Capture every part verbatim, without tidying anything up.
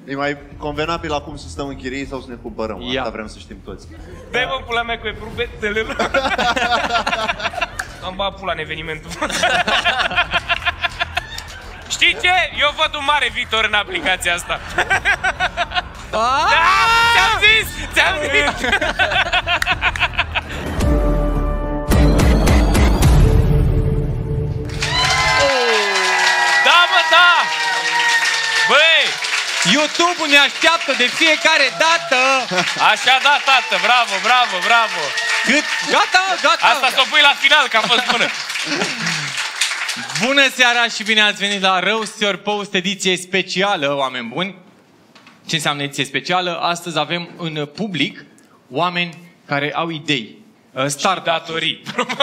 E mai convenabil acum să stăm în chirii sau să ne cumpărăm? Ia. Asta vrem să știm toți. Dă-i mă pula mea cu eprubetele lor. Am bat pula în evenimentul. Știi ce? Eu văd un mare viitor în aplicația asta. Da! Ți-am zis! Ți-am zis! Da, mă, da! Băi! YouTube-ul ne așteaptă de fiecare dată! Așa da, tată! Bravo, bravo, bravo! Cât? Gata, gata! Asta s-o pui la final, că a fost bună! Bună seara și bine ați venit la Roast Your Post, ediție specială, oameni buni. Ce înseamnă ediție specială? Astăzi avem în public oameni care au idei. Start datorii.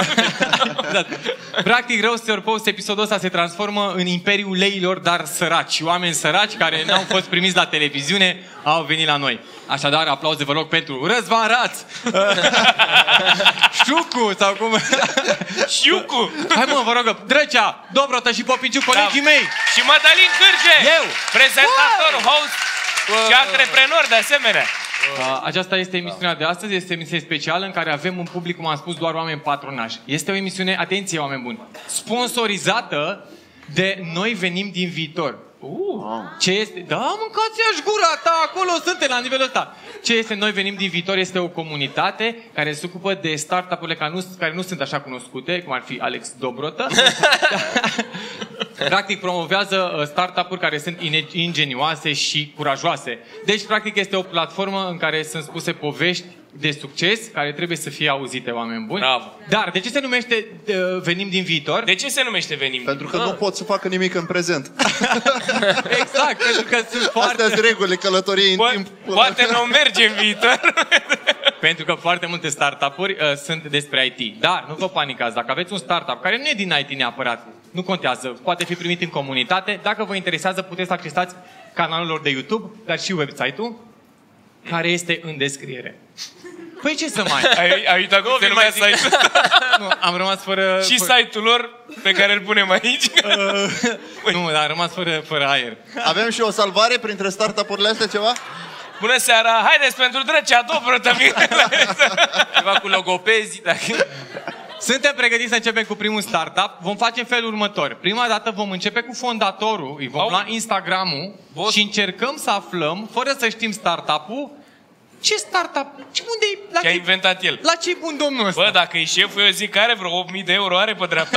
Practic, Roast Your Post, episodul ăsta se transformă în imperiul leilor, dar săraci. Oameni săraci care n-au fost primiți la televiziune au venit la noi. Așadar, aplauze vă rog pentru Răzvan Raț, Șucu sau cum... Șucu! Hai mă, vă rog, Drăcea, Dobrotă și Popiciu, colegii da. mei. Și Mădălin Cârge! Eu! Prezentator, host și antreprenor de asemenea. Uh, aceasta este emisiunea de astăzi, este o emisiune specială în care avem un public, cum am spus, doar oameni patronași. Este o emisiune, atenție oameni buni, sponsorizată de Noi Venim din Viitor. Uh. Ce este? Da, mâncați-aș gura ta, acolo suntem la nivelul ăsta. Ce este Noi Venim din Viitor? Este o comunitate care se ocupă de startup-urile care nu, care nu sunt așa cunoscute, cum ar fi Alex Dobrotă. Practic promovează startup-uri care sunt ingenioase și curajoase. Deci, practic, este o platformă în care sunt spuse povești de succes care trebuie să fie auzite, oameni buni. Bravo. Dar, de ce se numește uh, Venim din Viitor? De ce se numește Venim? Pentru că ah. nu pot să facă nimic în prezent. Exact, pentru că sunt foarte... Astea sunt regulile călătoriei Po- în timp. Poate nu merge în viitor. Pentru că foarte multe startup-uri uh, sunt despre I T. Dar nu vă panicați, dacă aveți un startup care nu e din I T neapărat, nu contează, poate fi primit în comunitate. Dacă vă interesează, puteți să accesați canalul lor de YouTube, dar și website-ul, care este în descriere. Păi ce să mai... Ai, ai uitat cum se numea site-ul? Nu, am rămas fără... Și fără... site-ul lor pe care îl punem aici? Uh, nu, dar am rămas fără, fără aer. Avem și o salvare printre startup-urile astea, ceva? Bună seara! Haideți pentru Drăcea, Dobrotă! Ceva cu logopezi, dacă... Suntem pregătiți să începem cu primul startup. Vom face în felul următor. Prima dată vom începe cu fondatorul, îi vom Au... lua Instagram-ul Boss. Și încercăm să aflăm, fără să știm startup-ul, ce startup, ce, unde e, la ce a inventat el. La ce bun domnul ăsta? Bă, dacă e șeful, eu zic că are vreo opt mii de euro, are pe dreapta.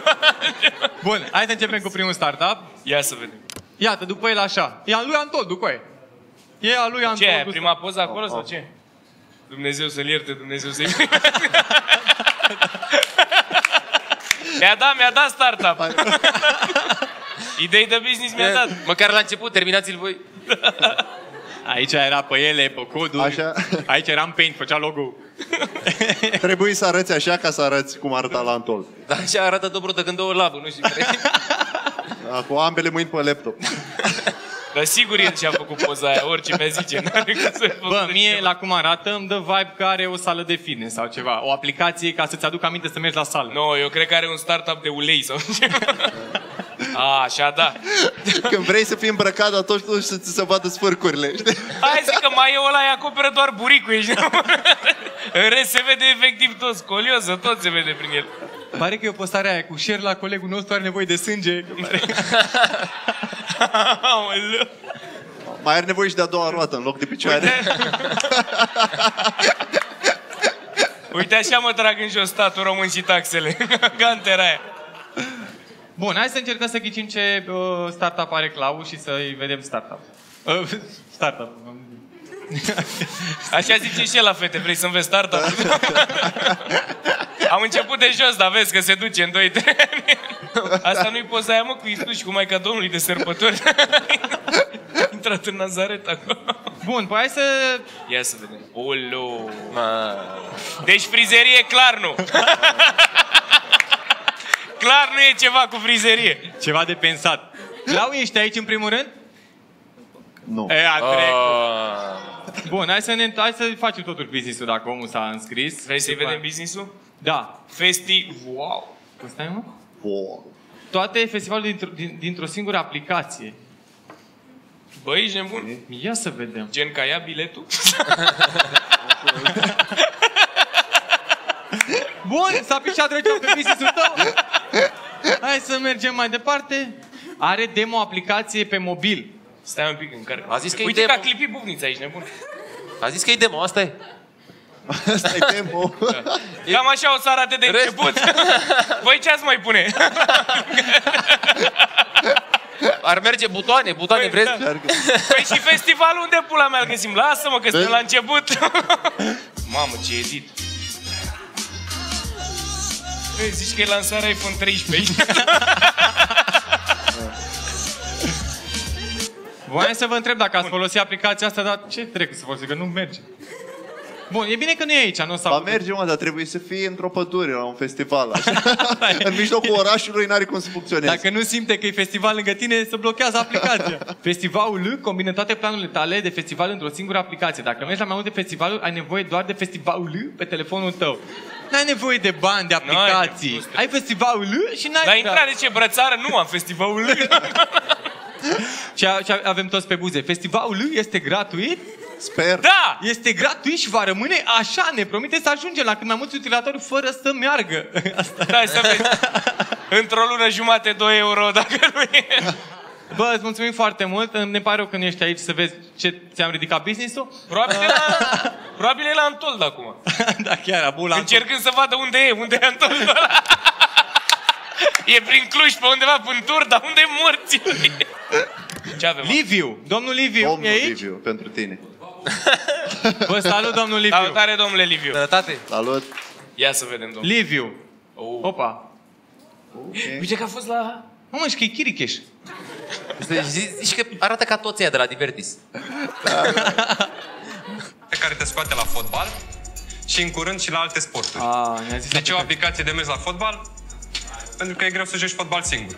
Bun, hai să începem cu primul startup. Ia să vedem. Iată, după el așa. E al lui Antol, după el. E al lui Antol. Ce, e prima poză acolo sau ce? Dumnezeu să-l ierte, Dumnezeu să-i Mi-a dat, mi-a dat startup. Idei de business mi-a dat. Măcar la început, terminați-l voi. Aici era pe ele, pe coduri. Așa. Aici era în Paint, făcea logo. Trebuie să arăți așa ca să arăți cum arăta la Antol. Dar așa arată Dobrotă când două labă, nu știu care. Da, cu ambele mâini pe laptop. Dar sigur el și-a făcut poza aia, orice mi-a zice. N-are cum să Bă, mie, la cum arată, îmi dă vibe că are o sală de fitness sau ceva. O aplicație ca să-ți aducă aminte să mergi la sală. Nu, no, eu cred că are un startup de ulei sau ceva. A, așa, da. Când vrei să fii îmbrăcat, dar tot știu să ți se vadă sfârcurile, știi? Hai zic că mai e ăla, îi acoperă doar buricul, ești. În rest se vede efectiv tot, scolioză, tot se vede prin el. Pare că e o postare aia cu share la colegul nostru, are nevoie de sânge. Mai are nevoie și de a doua roată în loc de picioare. Uite așa mă trag în jos statul român și taxele. Gantera aia. Bun, hai să încercăm să ghicim ce uh, startup are Clau și să-i vedem startup. Uh, startup. Așa zice și el la fete, vrei să înveți startup? Am început de jos, dar vezi că se duce în doi trei ani. Asta nu-i poza aia, mă, cu Iisus și cu Maica Domnului de sărbători. Intrat în Nazaret acolo. Bun, păi hai să... Ia să vedem. Olo. Deci frizerie clar nu. Clar nu e ceva cu frizerie. Ceva de pensat. Clau, ești aici în primul rând? Nu. E, a trecut. Oh. Bun, hai să, ne, hai să facem totul business-ul dacă omul s-a înscris. Vrei să-i vedem business-ul? Da. Festi... Wow. Stai, mă? Wow. Toate festivalul dintr-o, din, dintr-o singură aplicație. Băi, ești nebun? Ia să vedem. Gen ca ia biletul? Bun, s-a pișat drăgea pe business-ul tău. Hai să mergem mai departe. Are demo aplicație pe mobil. Stai un pic în care. A zis că e Uite că demo. a clipit bubnița aici, nebun. A zis că e demo, asta e. Asta e demo. Cam așa o să arate de Rest- început. Voi ce ați mai pune? Ar merge butoane, butoane, Păi, vreți? da. Păi și festivalul unde pula mea îl găsim? Lasă-mă că suntem la început. Mamă, ce edit. Ei, zici că e lansarea iPhone treisprezece. Voiam să vă întreb dacă ați folosit aplicația asta, dar ce trebuie să folosiți, că nu merge. Bun, e bine că nu e aici, nu s-a Ba putut. merge, mă, dar trebuie să fie într-o pădure, la un festival, așa. În mijlocul orașului n-are cum să funcționeze. Dacă nu simte că e festival lângă tine, se blochează aplicația. Festivalul combină toate planurile tale de festival într-o singură aplicație. Dacă mergi la mai multe festivaluri, ai nevoie doar de festivalul pe telefonul tău. N-ai nevoie de bani, de aplicații. N-ai, Ai festivalul și n-ai... La intrare ce brățară? Nu am festivalul. Și a- și avem toți pe buze. Festivalul este gratuit, Sper. Da! este gratuit și va rămâne așa. Ne promite să ajungem la cât mai mulți utilizatori fără să meargă. Asta. Stai să vezi. Într-o lună jumate doi euro, dacă nu e. Bă, îți mulțumim foarte mult. Ne pare rău că nu ești aici să vezi ce ți-am ridicat business-ul. Probabil e la, probabil e la Antold acum. Da, chiar, abula. Încercând să vadă unde e, unde e Antold ăla. E prin Cluj, pe undeva, până Turda, unde e morții? Ce avem? Liviu, domnul Liviu, Domnul e aici? Liviu, pentru tine. Vă salut, domnul Liviu. Salutare, domnule Liviu. Sănătate. Salut. Ia să vedem, domnule. Liviu. Oh. Opa. Okay. Uite că a fost la... Mă, și că e Chiricheș. Zici, zici că arată ca toți ăia de la Divertis. care te scoate la fotbal și în curând și la alte sporturi. A, ne-a zis De ce o aplicație. aplicație de mers la fotbal? Pentru că e greu să joci fotbal singur.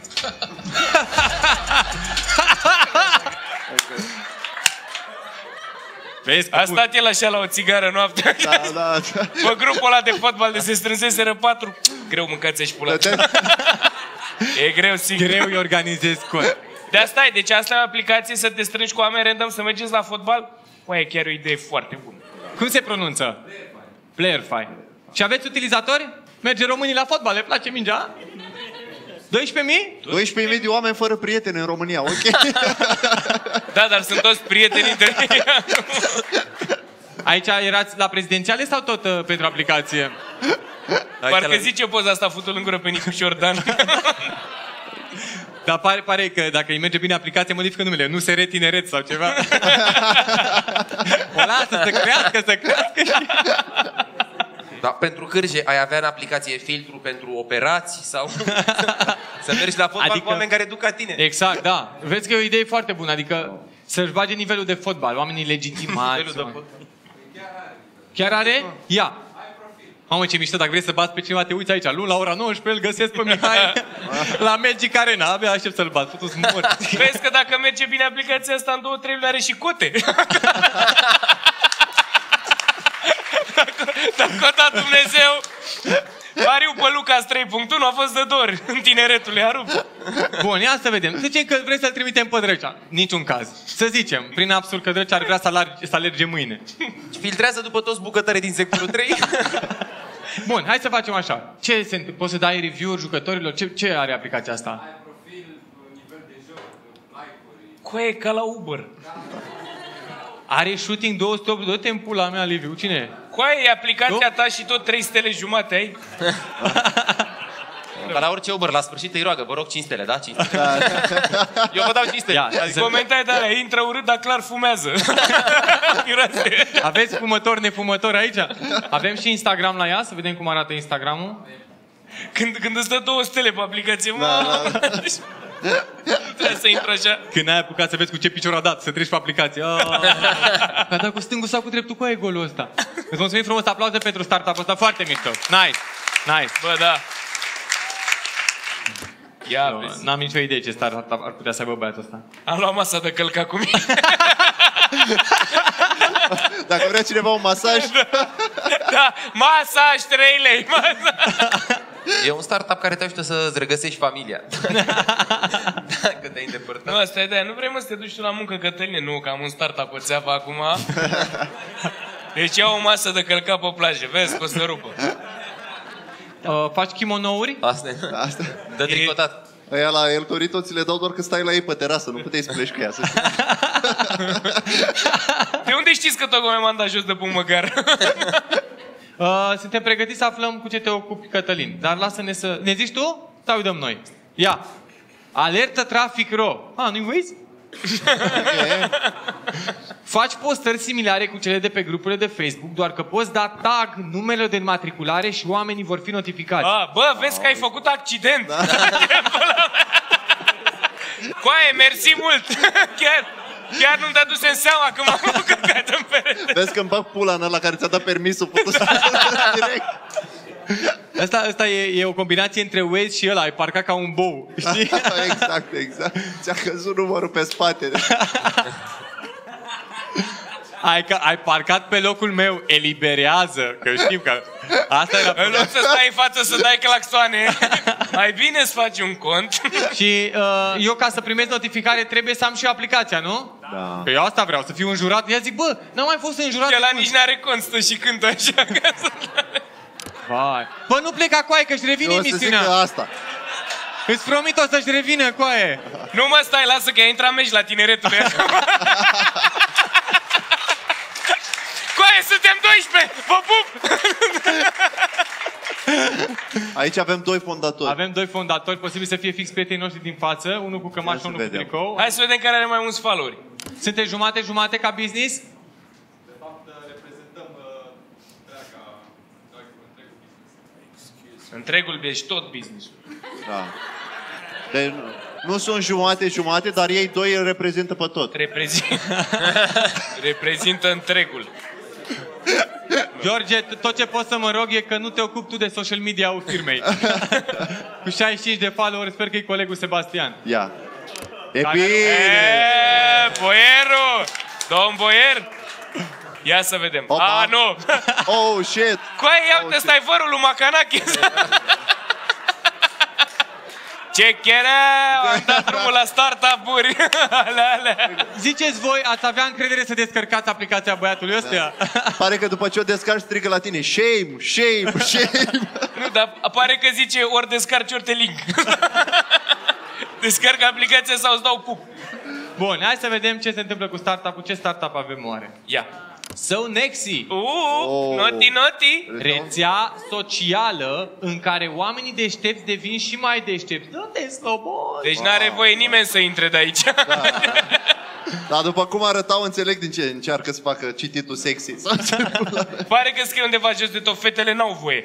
Vezi, A stat el așa la o țigară noaptea. Da, da, da. Pe grupul ăla de fotbal de se strânseseră patru. Greu mâncați și pula. E greu, sigur. greu îi organizez cont. De asta e, deci asta e o aplicație să te strângi cu oameni random să mergeți la fotbal. Măi, e chiar o idee foarte bună. Cum se pronunță? Playerfy. Și aveți utilizatori? Merge românii la fotbal, le place mingea? doisprezece mii? doisprezece mii de oameni fără prieteni în România, ok? Da, dar sunt toți prieteni între ei. Aici erați la prezidențiale sau tot uh, pentru aplicație? Parcă zice poza asta futul în gură pe Nicu Șordan. Dar pare, pare că dacă îi merge bine aplicația, modifică numele. Nu se retineret sau ceva. O lasă să crească, să crească și... Da, pentru cârje ai avea în aplicație filtru pentru operații sau să mergi la fotbal Adică- cu oameni care duc ca tine. Exact, da. Vezi că e o idee foarte bună. Adică să-și bage nivelul de fotbal, oamenii legitimați. Nivelul de fotbal. Chiar are? Ia. Mamă, ce mișto, dacă vrei să bați pe cineva, te uiți aici. Luni la ora nouăsprezece îl găsesc pe Mihai la Magic Arena. Abia aștept să-l bat. Futu-s morți. Vezi că dacă merge bine aplicația asta, în două, trei luni are și cote. Dacă a dat Dumnezeu, pariu pe Lucas trei punct unu a fost de dor în tineretul, i-a rupt. Bun, ia să vedem. Să zicem că vrei să-l trimitem pe Drăcea. Niciun caz. Să zicem, prin absurd că Drăcea ar vrea să, alarge, să alerge mâine. Filtrează după toți bucătării din sectorul trei. Bun, hai să facem așa. Ce se întâmplă? Poți să dai review-uri jucătorilor? Ce, ce are aplicația asta? Coe, ca la Uber. Are shooting două sute optzeci, dă-te în pula mea, Liviu. Cine e? Coaie, e aplicația ta și tot trei stele jumate ai? Ca la orice Uber, la sfârșit îi roagă, vă rog cinci stele, da? cinci stele. Eu vă dau cinci stele. Ia, Adică- Comentarii de alea, intră urât, dar clar fumează. Miroase. Aveți fumător, nefumător aici? Avem și Instagram la ea, să vedem cum arată Instagramul. Când, când îți dă două stele pe aplicație, mă, Da, da. trebuie să intru așa. Când ai apucat să vezi cu ce picior a dat, să treci pe aplicație. A dat cu stângul sau cu dreptul, cu e golul ăsta. Îți mulțumim frumos, aplauze pentru startup-ul ăsta, foarte mișto. Nice, nice. Bă, da. Ia No, vezi. n-am nicio idee ce startup ar putea să aibă băiatul ăsta. Am luat masa de călcat cu mine. Dacă vrea cineva un masaj, Da, masaj trei lei. Masaj. E un startup care te ajută să-ți regăsești familia. Că te-ai îndepărtat. Nu, asta e de-aia. Nu vrei, mă, să te duci tu la muncă, Cătăline? Nu, că am un startup pe țeapă acum. Deci ia o masă de călcat pe plajă. Vezi că o să rupă. Uh, faci kimonouri? Asta e. Asta. Dă tricotat. Aia la El Torito ți le dau doar că stai la ei pe terasă, nu puteai să pleci cu ea. Să știi. De unde știți că tocmai m-am dat jos de pun măcar? Uh, suntem pregătiți să aflăm cu ce te ocupi, Cătălin. Dar lasă-ne să... Ne zici tu? Sau îi dăm noi? Ia! Alertă trafic ro. Ah, nu-i Waze? Faci postări similare cu cele de pe grupurile de Facebook, doar că poți da tag numele de înmatriculare și oamenii vor fi notificați. A, bă, vezi că ai făcut accident. Da. Coaie, mersi mult. Chiar, chiar nu-mi dăduse în seama că m-am căcat în perete. Vezi că îmi bag pula în ăla care ți-a dat permisul direct. Asta, asta e, e o combinație între Waze și ăla, ai parcat ca un bou, știi? Exact, exact. Ți-a căzut numărul pe spate. Ai, că, ai parcat pe locul meu, eliberează, că știm că asta era... În loc să stai în față să dai claxoane, mai bine să faci un cont. Și uh, eu ca să primesc notificare trebuie să am și aplicația, nu? Da. Că eu asta vreau, să fiu înjurat. Ea zic, bă, n-am mai fost înjurat. Ăla nici n-are cont, stă și cântă așa. Vai. Bă, nu pleca coaie, că-și revine Eu o să zic emisiunea. că asta. Îți promit, o să-și revină coaie. Nu mă, stai, lasă că ai intrat meci la tineretul. Coaie, suntem doisprezece! Vă pup! Aici avem doi fondatori. Avem doi fondatori, posibil să fie fix prietenii noștri din față, unul cu cămașă, Ia să unul cu vedem. tricou. Hai să vedem care are mai mulți followeri. Sunteți jumate-jumate ca business? Întregul, deci tot business-ul. Da. Deci, nu sunt jumate-jumate, dar ei doi îl reprezintă pe tot. Reprezintă, reprezintă întregul. George, tot ce pot să mă rog e că nu te ocupi tu de social media-ul firmei. Cu șaizeci și cinci de followeri, sper că e colegul Sebastian. Ia. E Care- bine! Eee, boierul! Domn boier! Ia să vedem. Opa. A, nu! Oh, shit! Coaie, ia Oh, uite, ăsta e vărul lui Macanache. Ce chereu! Am dat drumul la startup-uri. Alea, alea. Ziceți voi, ați avea încredere să descărcați aplicația băiatului ăsta? Pare că după ce o descarci strigă la tine shame, shame, shame. Nu, dar apare că zice ori descarci, ori te link. Descarc aplicația sau îți dau pup. Bun, hai să vedem ce se întâmplă cu startup-ul. Ce startup avem oare? Ia. So Nexi, Uuu, Oh. noti, noti. rețea socială în care oamenii deștepți devin și mai deștepți. Dă-te slobos! Deci n-are voie nimeni să intre de aici. Dar după cum arătau, înțeleg din ce încearcă să facă cititul sexy. Pare că scrie undeva jos de tot, fetele n-au voie.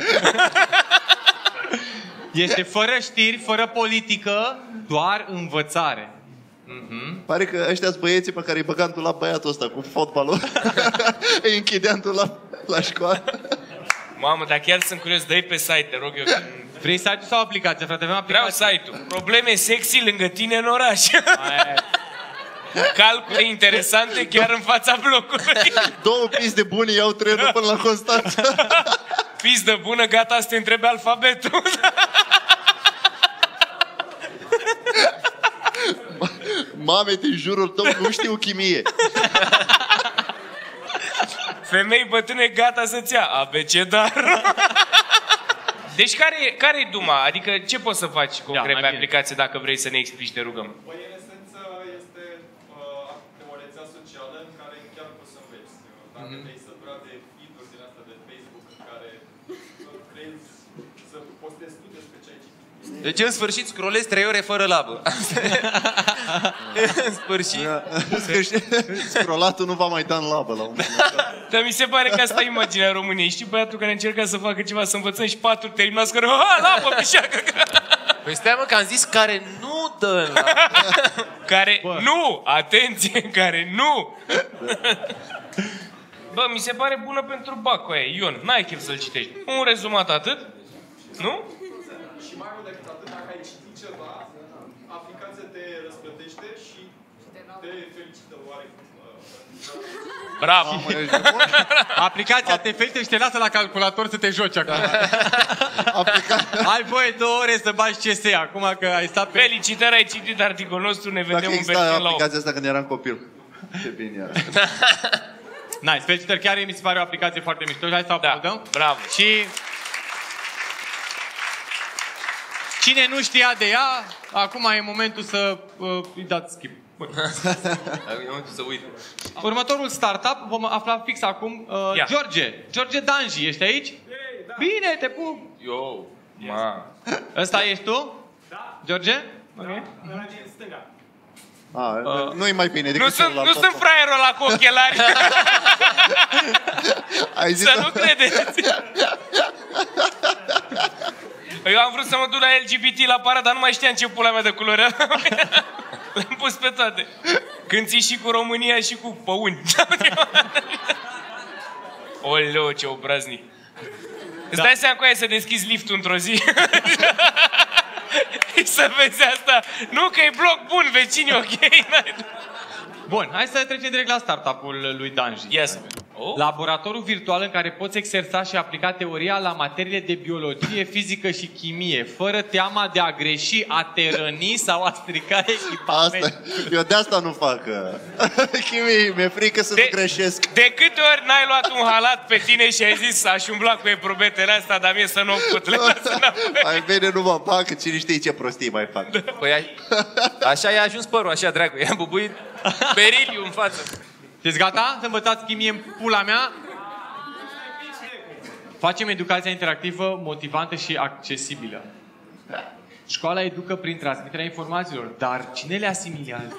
Este fără știri, fără politică, doar învățare. Pare că ăștia sunt băieții pe care îi băgam tu la băiatul ăsta cu fotbalul. Îi închideam tu la, la școală. Mamă, dar chiar sunt curios, dă-i pe site, te rog eu. că- Vrei site-ul sau aplicația, frate? Avem Vreau aplicație. site-ul. Probleme sexy lângă tine în oraș. Aia. Calcule interesante chiar în fața blocului. Două pis de buni iau trenul până la Constanța. Pizdă bună, gata să te întrebe alfabetul. Mame, din jurul tău nu știu chimie. Femei bătrâne gata să-ți ia abecedar. Deci care e, care e duma? Adică ce poți să faci concret mai pe bine. aplicație dacă vrei să ne explici, te rugăm? Păi, în esență, este uh, o rețea socială în care chiar poți să înveți. Dacă Mhm. te-ai săturat de feed-uri din asta de Facebook în care vrei să postezi tu despre ce ai citit. Deci în sfârșit scrollezi trei ore fără labă. În sfârșit. Scrollatul nu va mai da în labă la un moment dat. Dar mi se pare că asta e imaginea României. Știi băiatul care încerca să facă ceva, să învățăm și patru terminați care, ha, lapă, pișeacă! Păi stai mă că am zis care nu dă în labă. Care Bă. nu! Atenție, care nu! Bă, mi se pare bună pentru bacul aia. Ion, n-ai chef să-l citești. Un rezumat atât? Nu? Și mai mult decât atât, dacă ai citit ceva, aplicația te răsplătește și te felicită oarecum. uh, Bravo! Mamă, ești nebun? Aplicația te fește și te lasă la calculator să te joci acum. Aplica- Ai voie două ore să bagi C S acum că ai stat pe... Felicitări, ai citit articolul nostru, ne Dacă vedem în exista Berlin la opt. aplicația asta când eram copil. Ce bine era. Nice, felicitări, chiar mi se pare o aplicație foarte mișto. Hai să o Da, aplaudăm. bravo. Și... Cine nu știa de ea, acum e momentul să uh, îi dați skip. Bun. E momentul să uit. Următorul startup vom afla fix acum. Uh, Ia. George. George Danji, ești aici? Bine, te pup. Yo, ma. Ăsta ești tu? Da. George? Ok. Ăla din stânga. A, Uh, nu-i mai bine Nu decât sunt, celălalt nu sunt acum. fraierul ăla cu ochelari, Ai zis să nu credeți. Eu am vrut să mă duc la L G B T la pară, dar nu mai știam ce pula mea de culoare. Le-am pus pe toate. Când ții și cu România și cu păuni. Oleu, ce obraznic. Îți dai seama cu aia să deschizi liftul într-o zi? Să vezi asta. Nu că e bloc bun, vecini, ok? Bun, hai să trecem direct la startup-ul lui Danji. Yes. Oh? Laboratorul virtual în care poți exersa și aplica teoria la materiile de biologie, fizică și chimie, fără teama de a greși, a te răni sau a strica echipament. Asta, eu de asta nu fac. Chimii, mi-e frică să De- nu greșesc. De câte ori n-ai luat un halat pe tine și ai zis aș umbla cu eprobetele astea, dar mie să nu o put, le las înapoi. Mai bine nu mă bag, că cine știe ce prostii mai fac. Păi a- așa i-a ajuns părul, așa, dracu. I-a bubuit beriliu în față. Sunteți gata să învățați chimie în pula mea? Facem educația interactivă, motivantă și accesibilă. Școala educă prin transmiterea informațiilor, dar cine le asimilează?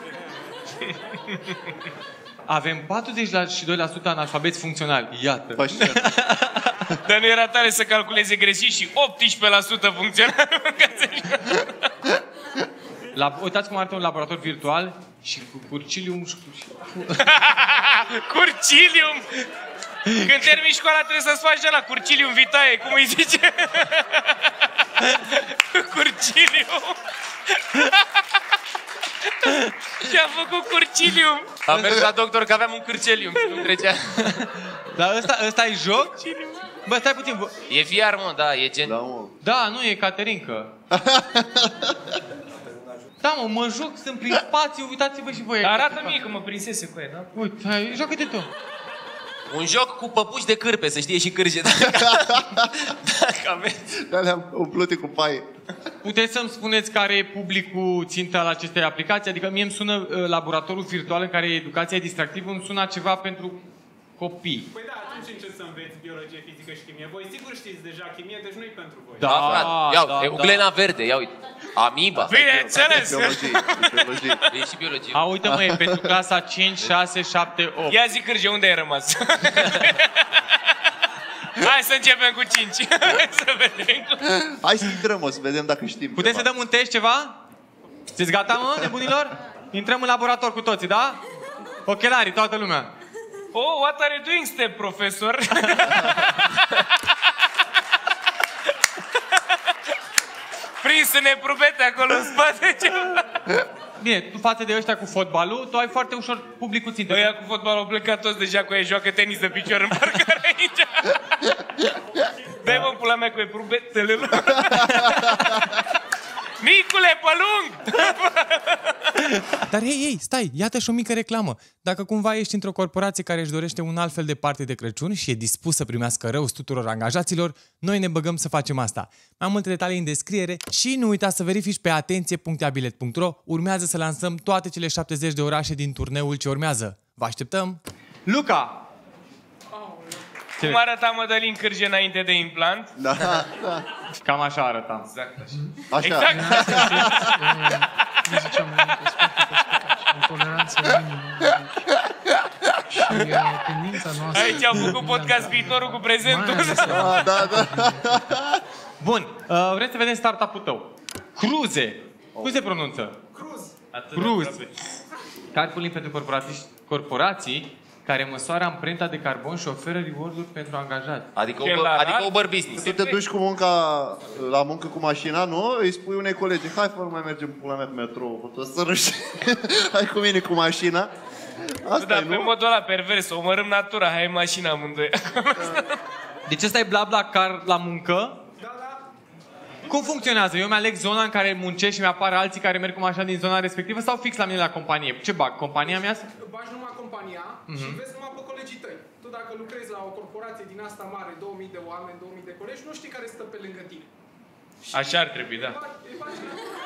Avem patruzeci și doi la sută analfabeti funcționali. Iată. Păi, Dar nu era tare să calculeze greșit și optsprezece la sută funcționar. La, uitați cum arată un laborator virtual și cu curcilium și cu... Curcilium! Când termini școala trebuie să-ți faci de la curcilium vitae, cum îi zice? Curcilium! Și-a făcut curcilium! Am mers la doctor că aveam un cârcelium și nu trecea. Dar ăsta, ăsta e joc? Bă, stai puțin. Bă. E V R, mă, da, e gen... da, mă. Da, nu, e Caterinca. Da, mă, mă joc, sunt prin spațiu, uitați-vă și voi. Arată mie că mă prinsese cu ea, da? Uite, hai, joacă-te tu. Un joc cu păpuși de cârpe, să știe și cârje. Dacă, dacă aveți. Dar le-am umplute cu paie. Puteți să-mi spuneți care e publicul țintă al acestei aplicații? Adică mie îmi sună uh, laboratorul virtual în care educația e distractivă, îmi sună ceva pentru copii. Păi da, atunci încerci să înveți biologie, fizică și chimie. Voi sigur știți deja chimie, deci nu-i pentru voi. Da, Da, frate, ia, da, e da. uglena verde, ia uite. Amiba. Bineînțeles! Biologie, biologie. E și biologie. A, uite mă, e pentru clasa cinci, șase, șapte, opt. Ia zi, Cârge, unde ai rămas? Hai să începem cu cinci. Să vedem. Hai să intrăm, o să vedem dacă știm Puteți să ceva. dăm un test ceva? Sunteți gata, mă, nebunilor? Intrăm în laborator cu toții, da? Ochelarii, toată lumea. Oh, what are you doing, step professor? Prins în eprubete acolo în spate ceva. Bine, tu față de ăștia cu fotbalul, tu ai foarte ușor publicul țintă. Ăia cu fotbal au plecat toți deja cu ei, joacă tenis de picior în parcare aici. Dai mă pula mea cu eprubetele lor. Micule, pe lung! Dar hei, hei, stai, iată și o mică reclamă. Dacă cumva ești într-o corporație care își dorește un alt fel de parte de Crăciun și e dispus să primească rău tuturor angajaților, noi ne băgăm să facem asta. Mai multe detalii în descriere și nu uita să verifici pe atenție punct abilet punct ro. Urmează să lansăm toate cele șaptezeci de orașe din turneul ce urmează. Vă așteptăm! Luca! Cum arăta Mădălin Cârge înainte de implant? Da, da. Cam așa arătam. Exact așa. Așa. Exact. Cum ziceam înainte, spate pe spate, o toleranță minimă. Și uh, tendința noastră... Aici am făcut podcast viitorul cu prezentul. Mai ales Da, da, da. Bun, uh, vrem să vedem startup-ul tău. Cruze. Cum se pronunță? Cruz. Calculii pentru corporații, corporații care măsoară amprenta de carbon și oferă reward-uri pentru angajați. Adică, Ce Uber, la adică dat? Uber Business. Să te duci cu munca, la muncă cu mașina, nu? Îi spui unei colegi, hai fără mai mergem pula mea cu metrou, cu tot să râși. Hai cu mine cu mașina. Asta Dar e, pe nu? modul ăla pervers, omorâm natura, hai în mașina amândoi. Deci ăsta e BlaBlaCar la muncă? Da, da. Cum funcționează? Eu mi-aleg zona în care muncesc și mi-apar alții care merg cu mașina din zona respectivă sau fix la mine la companie? Ce bag? Compania mea? Bagi numai compania uh-huh. și vezi numai pe colegii tăi. Tu dacă lucrezi la o corporație din asta mare, două mii de oameni, două mii de colegi, nu știi care stă pe lângă tine. Așa ar trebui, da. Îi faci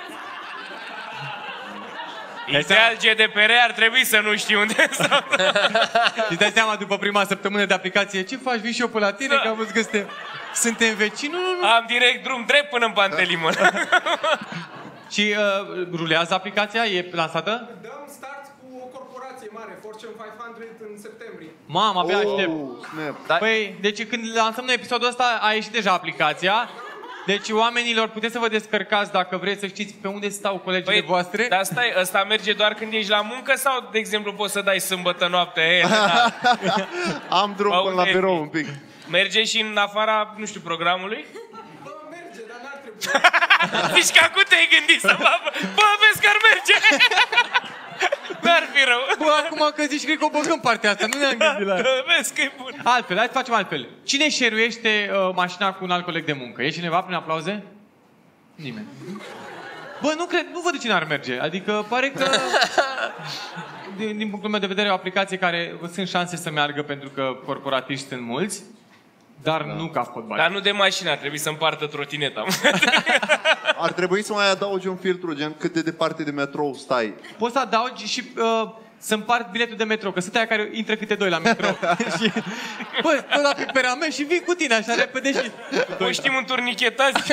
Ideal G D P R ar trebui să nu știi unde stau. Și dai seama după prima săptămână de aplicație, ce faci? Vii și eu pe la tine, Da. că am văzut că suntem, suntem vecini? Nu, nu, nu. Am direct drum drept până în Pantelimon. Și uh, rulează aplicația? E lansată? Dăm start cu o corporație mare, Fortune cinci sute în septembrie. Mamă, abia aștept. Oh, snap. Da. Păi, deci când lansăm noi episodul ăsta, a ieșit deja aplicația. Deci, oamenilor, puteți să vă descărcați dacă vreți să știți pe unde stau colegile Păi, voastre. dar stai, ăsta merge doar când ești la muncă sau, de exemplu, poți să dai sâmbătă noaptea? E, da. Am drum Bă, până la unde birou e? un pic. Merge și în afara, nu știu, programului? Bă, merge, dar n-ar trebui. Zici că acum te-ai gândit să bă, bă, vezi că ar merge. N-ar fi rău. Bă, acum că zici, cred că o băgăm partea asta, nu ne-am gândit la... Vezi că e bun. Altfel, hai să facem altfel. Cine șeruiește uh, mașina cu un alt coleg de muncă? E cineva prin aplauze? Nimeni. Bă, nu cred, nu văd de cine ar merge. Adică pare că, din, din punctul meu de vedere, o aplicație care sunt șanse să meargă pentru că corporatiști sunt mulți, dar da. nu ca fotbal. Dar nu de mașină, ar trebui să împartă trotineta. Ar trebui să mai adaugi un filtru, gen cât de departe de metrou stai. Poți să adaugi și uh, să împart biletul de metrou, că sunt aia care intră câte doi la metrou. Și, bă, tot la piperament și vin cu tine așa repede și... O știm în turnichetați.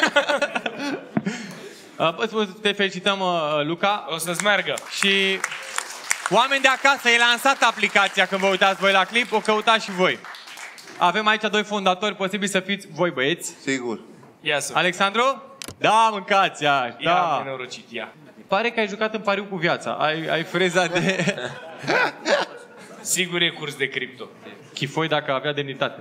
Uh, bă, te felicităm, uh, Luca. O să-ți meargă. Și oameni de acasă, e lansată aplicația când vă uitați voi la clip, o căutați și voi. Avem aici doi fondatori, posibil să fiți voi băieți. Sigur. Ia să. Alexandru? Da, mâncați aia, Ia, da. nenorocit, ia. Pare că ai jucat în pariu cu viața. Ai, ai freza de Sigur e curs de cripto. chifoi dacă avea demnitate.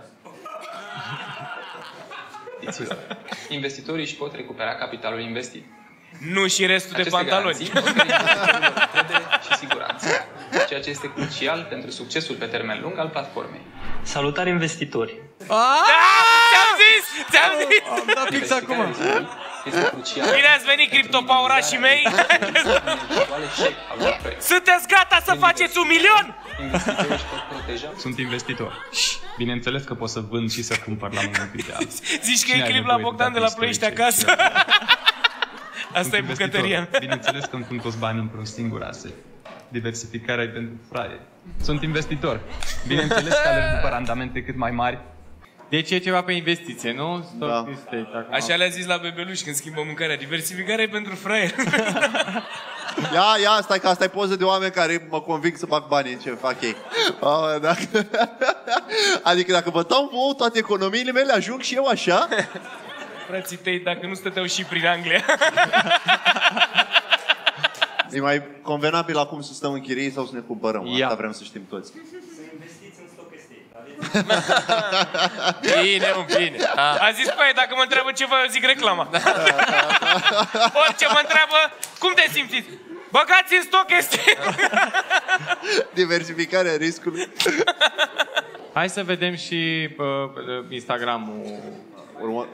Investitorii își pot recupera capitalul investit. Nu și restul de Aceste pantaloni. garanții oferă investitorilor încredere și siguranță, ceea ce este crucial pentru succesul pe termen lung al platformei. Salutare investitori! Ți-am zis! Ți-am zis! Am dat fix acum. Este crucial. Bine ați venit, criptopaurașii mei! eventuale șec al unui proiect. Sunteți gata să faceți un milion? Investitorii își pot proteja. Sunt investitor. Bineînțeles că pot să vând și să cumpăr la momentul ideal. Zici că Cine e are clip la nevoie de Bogdan de date la Ploiești istorice? acasă. Asta Sunt e investitor. bucătăria. Bineînțeles că îmi pun toți banii într-un singur asset. Diversificarea e pentru fraieri. Sunt investitor. Bineînțeles că alerg după randamente cât mai mari. Deci e ceva pe investiție, nu? Stock Da. estate acum. Așa le-a zis la bebeluș când schimbă mâncarea. Diversificarea e pentru fraier. Ia, ia, stai că asta e poză de oameni care mă conving să fac bani în ce fac ei. A, dacă... Adică dacă vă dau vouă toate economiile mele, ajung și eu așa? Frații tăi, dacă nu stăteau și prin Anglia. E mai convenabil acum să stăm în chirii sau să ne cumpărăm? Ia. Asta vrem să știm toți. Bine, un bine. A zis, păi, dacă mă întreabă ceva, eu zic reclama. Orice mă întreabă, cum te simțiți? Băgați în stoc este. Diversificarea riscului. Hai să vedem și uh, Instagram-ul. Urmă...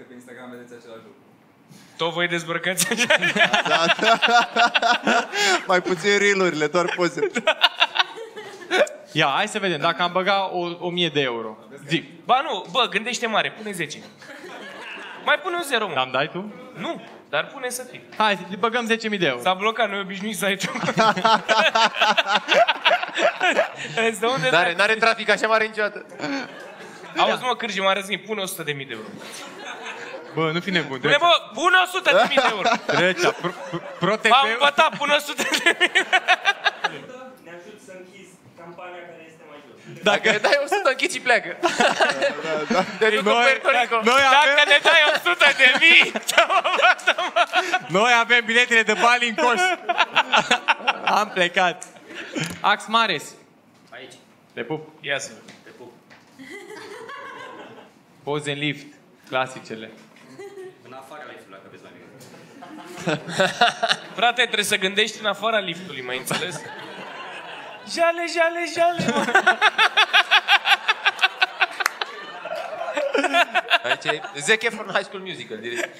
Tot voi dezbrăcați așa. Da, da. Mai puțin reel-urile, doar poze. Ia, hai să vedem. Dacă am băgat o, o mie de euro. Zic. Ba nu, bă, gândește mare, pune zece. Mai pune un zero, mă. Am dai tu? Nu, dar pune să fie. Hai, băgăm zece mii de euro. S-a blocat, noi obișnuiți site-ul. N-are, n-are trafic așa mare niciodată. Auzi, mă, Cârji, m-a răzgnit, pune o sută de mii de euro. Bă, nu fi nebun. Pune, bă, pune o sută de mii de euro. Trecea. Pro, pro, pro T V. M-am pătat, pune o sută de mii. Ne ajut să închizi campania care este mai jos. Dacă ne dai o sută, închizi și pleacă. Te duc în Noi- Puerto Rico. Noi Dacă avem, ne dai o sută de mii, noi avem biletele de bali în coș. Am plecat. Ax Mares. aici. Te pup. Ia să te pup. Poze în lift. Clasicele. În afara liftului, dacă vezi la mine. Frate, trebuie să gândești în afara liftului, mai înțeles? Jale, jale, jale, mă. Aici e Zac Efron High School Musical, direct.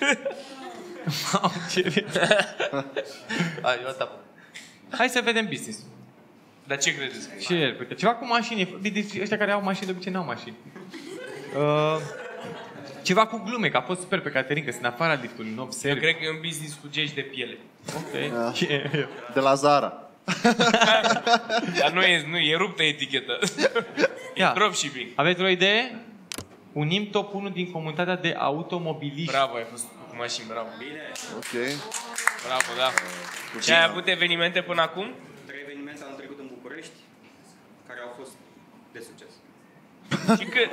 Hai, eu asta. Hai să vedem business. Dar ce credeți? Și el, uite, ceva cu mașini. Deci ăștia care au mașini de obicei n-au mașini. Uh, ceva cu glume, că a fost super pe Caterin, că sunt în afara liftului, nu observ. Eu cred că e un business cu gești de piele. Ok. Da. De la Zara. Dar nu e, nu e ruptă etichetă. E dropshipping. Aveți o idee? Unim top unu din comunitatea de automobiliști. Bravo, ai fost cu mașini, bravo. Bine. Ok. Bravo, da. Ce ai avut evenimente până acum? Trei evenimente am trecut în București, care au fost de succes. Și cât?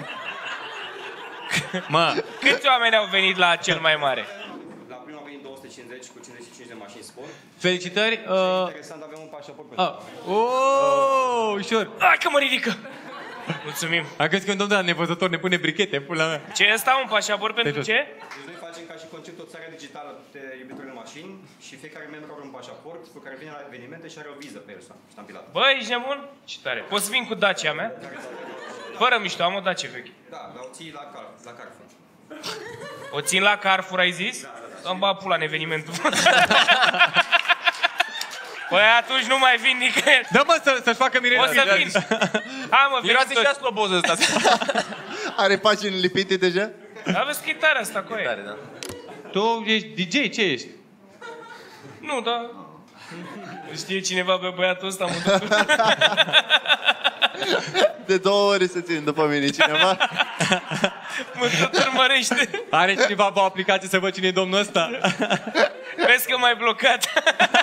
Mă. Câți oameni au venit la cel mai mare? La primul au venit două sute cincizeci cu cincizeci și cinci de mașini sport. Felicitări. Uh... Interesant, avem un pașaport pe Uh. Oh, ușor. Hai că mă ridică. Mulțumim. Am crezut că un domn de la nevăzător ne pune brichete, pula mea. Ce e ăsta, un pașaport pentru ce? Deci noi facem ca și concept o țară digitală de iubitori de mașini și fiecare membru are un pașaport cu care vine la evenimente și are o viză pe el ștampilată. Bă, ești nebun? Ce tare. Poți să vin cu Dacia mea? Fără mișto, am o Dacia veche. Da, dar o ții la, Car- la Carrefour. O țin la Carrefour, ai zis? Să-mi bag pula în evenimentul. Păi atunci nu mai vin nicăieri. Dă mă să, să-și facă Mirela. O să vin. Hai mă, vin. Miroase și asloboză ăsta. Are pagini lipite deja? Aveți chitarea asta cu aia. Da. Tu ești D J, ce ești? Nu, da. Știe cineva pe băiatul ăsta, mă duc. De două ori se țin după mine cineva. Mă tot urmărește. Are cineva o aplicație să văd cine e domnul ăsta? Vezi că m-ai blocat.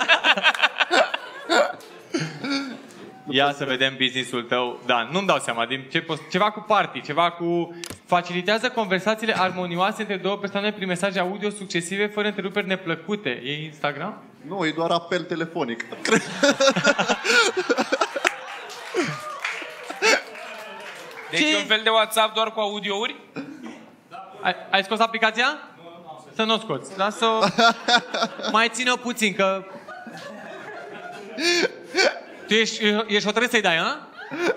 Ia să vedem business-ul tău. Da, nu-mi dau seama. Din ce post... Ceva cu party, ceva cu... Facilitează conversațiile armonioase între două persoane prin mesaje audio succesive fără întreruperi neplăcute. E Instagram? Nu, e doar apel telefonic. Deci e un fel de WhatsApp doar cu audiouri? Ai, ai scos aplicația? Să nu o scoți. Lasă-o... Mai ține-o puțin, că... Tu ești, ești hotărât să-i dai, a?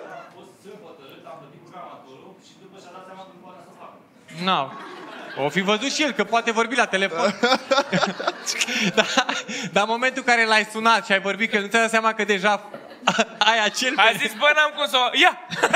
Nu. O fi văzut și el, că poate vorbi la telefon. Dar da, în momentul în care l-ai sunat și ai vorbit, că nu ți-ai dat seama că deja ai acel... A zis, bă, n-am cum să o... Ia!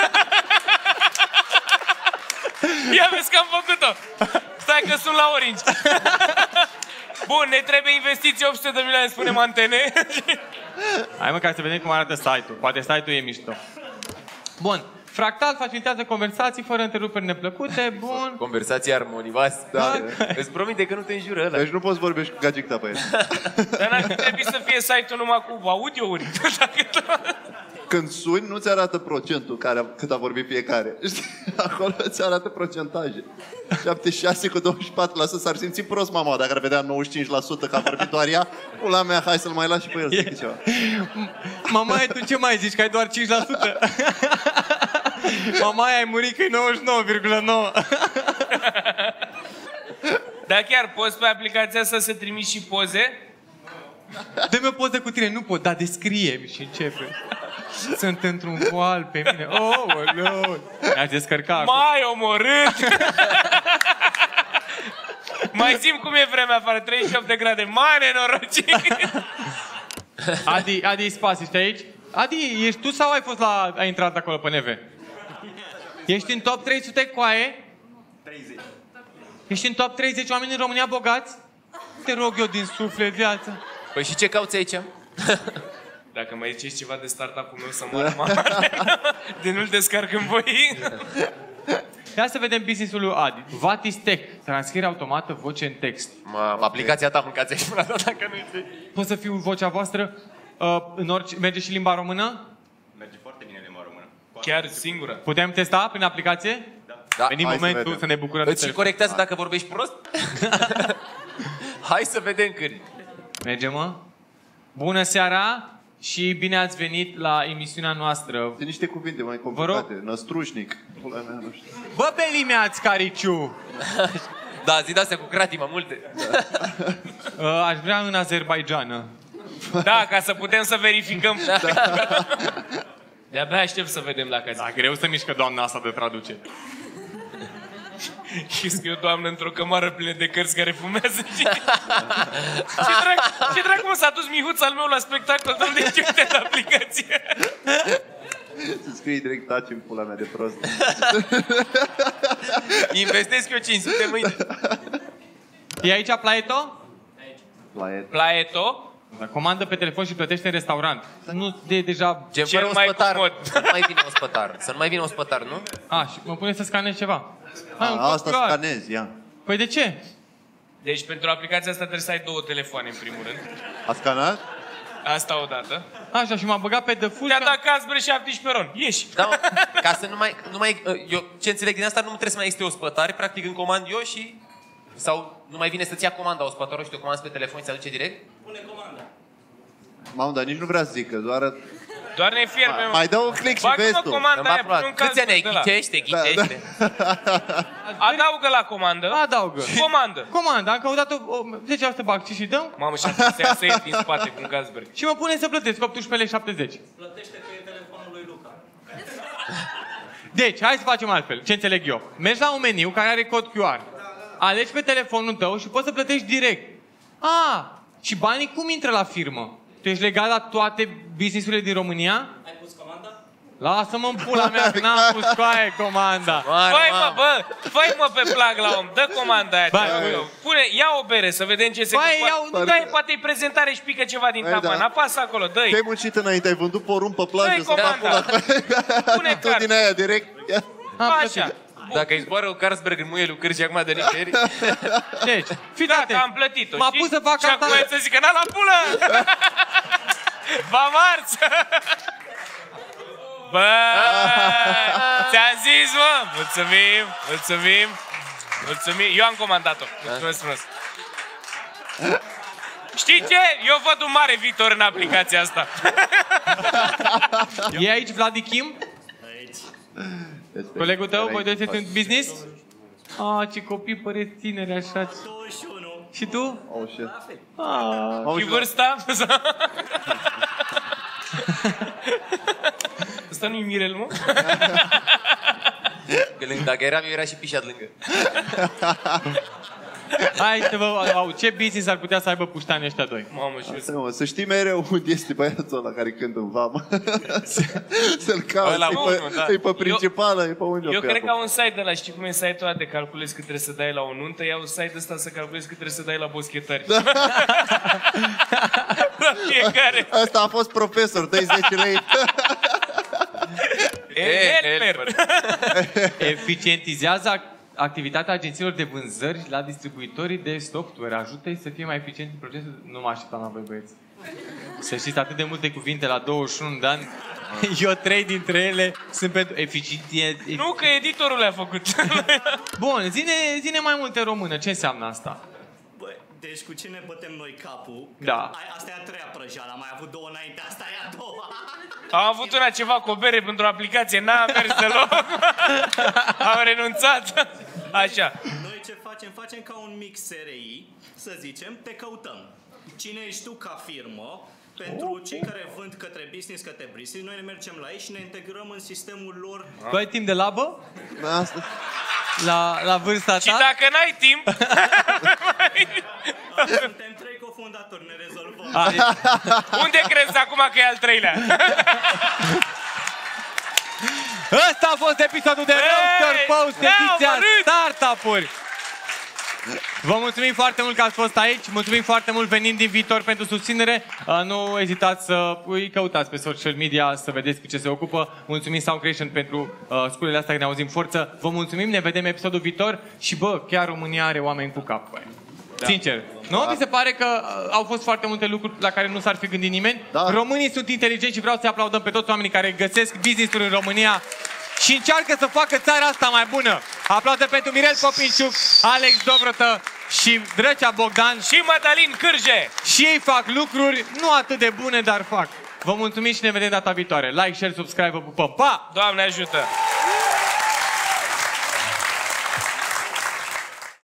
Ia vezi că am făcut-o! Stai că sunt la Orange. Bun, ne trebuie investiții opt sute de milioane, spunem antene. Hai mă, ca să vedem cum arată site-ul. Poate site-ul e mișto. Bun. Fractal facilitează conversații fără întreruperi neplăcute. Bun. Conversații armonioase. Da. Îți promite că nu te înjură ăla. Deci nu poți vorbi cu gagicta pe el. Dar n-ar trebui să fie site-ul numai cu audiouri. Când suni, nu-ți arată procentul care, cât a vorbit fiecare. Știi? Acolo îți arată procentaje. șaptezeci și șase cu douăzeci și patru la sută s-ar simți prost mama dacă ar vedea nouăzeci și cinci la sută că a vorbit doar ea. Pula mea, hai să-l mai las și pe el să zic ceva. Mama, tu ce mai zici? Că ai doar cinci la sută? Mama, ai murit că e nouăzeci și nouă virgulă nouă. Dar chiar poți pe aplicația să se trimiți și poze? Dă-mi o poză cu tine. Nu pot, dar descrie-mi și începe. Sunt într-un voal pe mine. Oh, lol. Mi-a descărcat. Mai omorât! Mai simt cum e vremea afară, treizeci și opt de grade. Mai nenorocit! Adi, Adi Spas, ești aici? Adi, ești tu sau ai fost la... ai intrat acolo pe neve? Ești în top trei sute coaie? treizeci. Ești în top treizeci oameni în România bogați? Te rog eu din suflet viața. Păi și ce cauți aici? Dacă mai ziceți ceva de startup-ul meu să moară mama, de nu-l descarc în voi. Ia să vedem business-ul lui Adi. Vatis Tech, transcriere automată, voce în text. Mă, aplicația ta, mâncați aici până data, dacă nu este. Poți să fiu vocea voastră? Uh, în orice... Merge și limba română? Merge foarte bine limba română. Chiar singură. Putem testa prin aplicație? Da. Veni Hai să momentul vedem. să ne bucurăm. Îți și corectează dacă vorbești prost? Hai să vedem cât. Mergem, mă? Bună seara și bine ați venit la emisiunea noastră. Sunt niște cuvinte mai complicate. Năstrușnic. Pula mea, nu știu. Bă, pe limeați, Cariciu! Da, zi de-astea cu cratima, multe. Uh, aș vrea în Azerbaijană. Da, ca să putem să verificăm. De-abia aștept să vedem la căți. Da, greu să mișcă doamna asta de traducere. Și scriu doamnă într-o cămară plină de cărți care fumează. Și... ce drag, ce drag mă, s-a dus Mihuț al meu la spectacol, de unde știu de la aplicație. Să scrii direct taci în pula mea de prost. Investesc eu cinci sute mâine. E aici Plaeto? Plaeto. Plaeto? Da, comandă pe telefon și plătește în restaurant. Nu de deja... Gen fără ospătar. Să nu mai vină ospătar. Să nu mai vină ospătar, nu? A, și mă pune să scanez ceva. A, A, asta scanezi, ia. Păi de ce? Deci pentru aplicația asta trebuie să ai două telefoane în primul rând. A scanat? Asta odată. Așa, și m-a băgat pe default. Te-a dat Casbre șaptesprezece pe ron. Ieși. Da, mă, ca să nu mai, nu mai... Eu ce înțeleg din asta, nu trebuie să mai existe ospătare. Practic îmi comand eu și... Sau nu mai vine să-ți ia comanda ospătarul și te comanzi pe telefon și se aduce direct? Pune comanda. Mamă, dar nici nu vrea să zică, doar... Doar ne fierbe, mă. Mai dă un click și vezi tu. comanda aia, pune un Câți ani ai? Ghicește, ghicește. Adaugă la comandă. Adaugă. Comandă. Comandă. Am căutat-o zece la sută bag și dăm. Mamă, și am să ies din spate cu un Casberg. Și mă pune să plătesc optsprezece lei șaptezeci. Plătește pe telefonul lui Luca. Deci, hai să facem altfel. Ce înțeleg eu? Mergi la un meniu care are cod Q R. Alegi pe telefonul tău și poți să plătești direct. Ah, și banii cum intră la firmă? Tu ești legat la toate business-urile din România? Ai pus comanda? Lasă-mă în pula mea, că n-am pus cu aia comanda. Făi mă, bă, făi mă pe plag la om, dă comanda aia. Pune, ia o bere să vedem ce se întâmplă. Dă-i, poate-i prezentare și pică ceva din tapan. Apasă acolo, dă-i. Te-ai muncit înainte, ai vândut porumb pe plajă să fac pula. Pune tu din aia direct. Așa. Dacă îi zboară un Carlsberg în muie lucrări și acum de nicăieri. Deci, fii da, atent. am plătit-o. M-a pus să fac și acum să zică, na la pulă! V-am ars! Bă! Ți-am zis, mă! Mulțumim, mulțumim, mulțumim. Eu am comandat-o. Mulțumesc frumos. Știi ce? Eu văd un mare viitor în aplicația asta. E aici Vladi Kim? Aici. Colegul tău, voi doi sunteți în business? Ah, ce copii păreți tineri așa. douăzeci și unu. Și tu? Oh, shit. Ah. Și vârsta? Ăsta nu-i Mirel, mă? Că lângă, dacă eram eu, era și Pișat lângă. Hai să vă au, ce business ar putea să aibă puștanii ăștia doi? Mamă, și Asta, mă, să știi mereu unde este băiatul ăla care cântă în vamă. Să-l cauți, Ăla e, unul, pe, da. e pe principală, e pe unde. Eu cred că au un site de ăla, știi cum e site-ul ăla de calculezi cât trebuie să dai la o nuntă? Ia un site ăsta să calculezi cât trebuie să dai la boschetari. Da. La fiecare. Asta a fost profesor, dai zece lei. E, helper. Eficientizează activitatea agențiilor de vânzări la distribuitorii de software. Ajută-i să fie mai eficienți în procesul... Nu mă așteptam la voi, băieți. Să știți atât de multe cuvinte la douăzeci și unu de ani. Eu trei dintre ele sunt pentru eficienție... Nu, că editorul le-a făcut. Bun, zine, zine mai multe română. Ce înseamnă asta? Băi, deci cu cine bătem noi capul? Da. Asta e a treia prăjeală, am mai avut două înainte, asta e a doua. Am avut una ceva cu o bere pentru o aplicație, n-am mers deloc. Am renunțat. Așa. Noi ce facem? Facem ca un mix S R I, să zicem, te căutăm. Cine ești tu ca firmă? Pentru cei care vând către business, către business, noi ne mergem la ei și ne integrăm în sistemul lor. Tu ai timp de labă? Asta. La, la vârsta ta? Și dacă n-ai timp... Suntem trei cofondatori, ne rezolvăm. Unde crezi acum că e al treilea? Ăsta a fost episodul de Roaster Post, ediția Startup-uri. Vă mulțumim foarte mult că ați fost aici. Mulțumim foarte mult venind din viitor pentru susținere. Nu ezitați să îi căutați pe social media să vedeți cu ce se ocupă. Mulțumim Sound Creation pentru uh, sculele astea, că ne auzim forță. Vă mulțumim, ne vedem episodul viitor. Și bă, chiar România are oameni cu cap. Da. Sincer. Nu? Da. Mi se pare că uh, au fost foarte multe lucruri la care nu s-ar fi gândit nimeni. Da. Românii sunt inteligenți și vreau să-i aplaudăm pe toți oamenii care găsesc business-uri în România și încearcă să facă țara asta mai bună. Aplauze pentru Mirel Copinciuc, Alex Dobrotă și Drăcea Bogdan. Și Mădălin Cârje. Și ei fac lucruri nu atât de bune, dar fac. Vă mulțumim și ne vedem data viitoare. Like, share, subscribe, vă pupăm. Pa! Doamne ajută!